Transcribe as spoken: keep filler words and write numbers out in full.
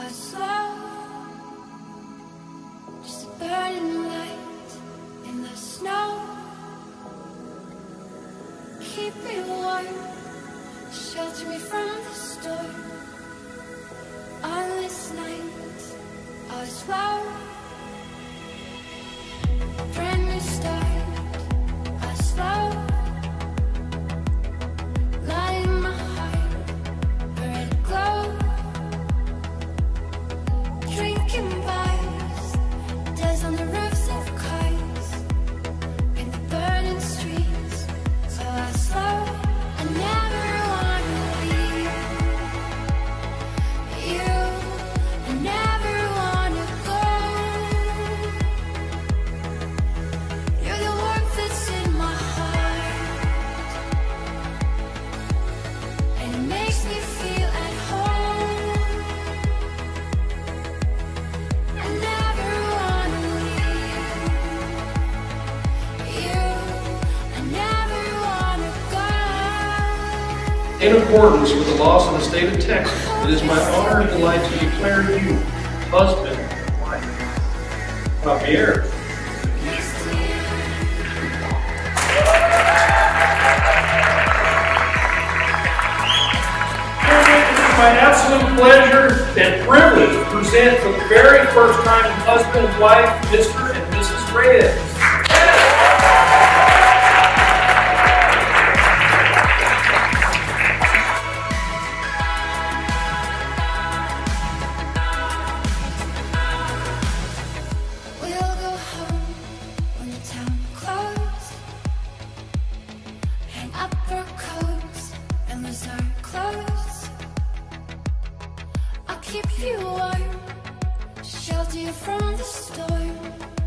I slow, just a burning light in the snow. Keep me warm, shelter me from the storm. On this night, I slow, brand new start. I slow, light in my heart, a red glow. Drinking bars, days on the roofs of cars, in the burning streets. So I slow, I never wanna leave you, I never wanna go. You're the warmth that's in my heart, and it makes me feel at home. I never wanna leave you, I never wanna go. In accordance with the laws of the state of Texas, it is my honor and delight to declare you husband and wife. Javier. It is my absolute pleasure and privilege to present for the very first time husband and wife, Mister and Missus Reyes. We'll go home when the town closed, hang up our coats and lose our clothes. I'll keep you warm, shelter you from the storm.